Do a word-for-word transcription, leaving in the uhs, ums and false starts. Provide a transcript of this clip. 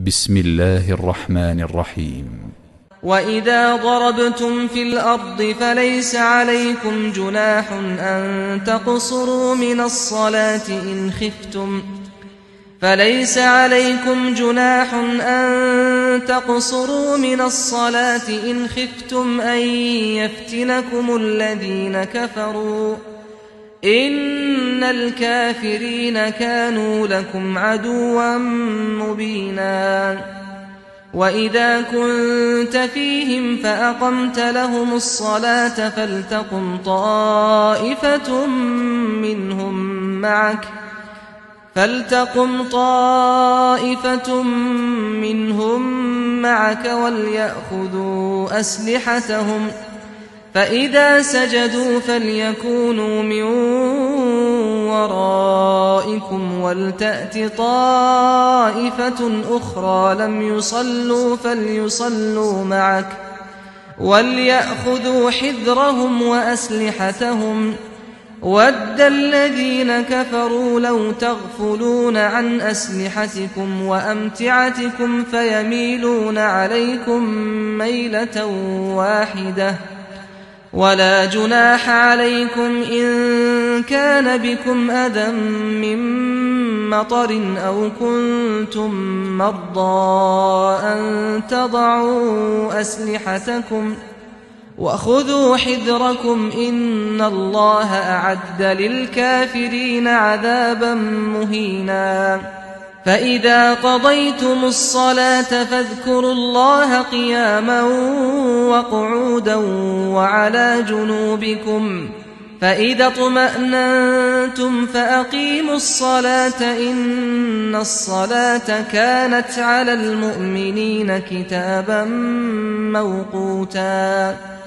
بسم الله الرحمن الرحيم. وإذا ضربتم في الأرض فليس عليكم جناح أن تقصروا من الصلاة إن خفتم فليس عليكم جناح أن تقصروا من الصلاة إن خفتم أن يفتنكم الذين كفروا إن الكافرين كانوا لكم عدوا مبينا. وإذا كنت فيهم فأقمت لهم الصلاة فلتقم طائفة منهم معك فلتقم طائفة منهم معك وليأخذوا أسلحتهم فإذا سجدوا فليكونوا من ورائكم ولتأت طائفة أخرى لم يصلوا فليصلوا معك وليأخذوا حذرهم وأسلحتهم ود الذين كفروا لو تغفلون عن أسلحتكم وأمتعتكم فيميلون عليكم ميلة واحدة ولا جناح عليكم إن كان بكم أذى من مطر أو كنتم مرضى أن تضعوا أسلحتكم وخذوا حذركم إن الله أعد للكافرين عذابا مهينا. فإذا قضيتم الصلاة فاذكروا الله قياما وقعودا وعلى جنوبكم فإذا اطمأننتم فأقيموا الصلاة إن الصلاة كانت على المؤمنين كتابا موقوتا.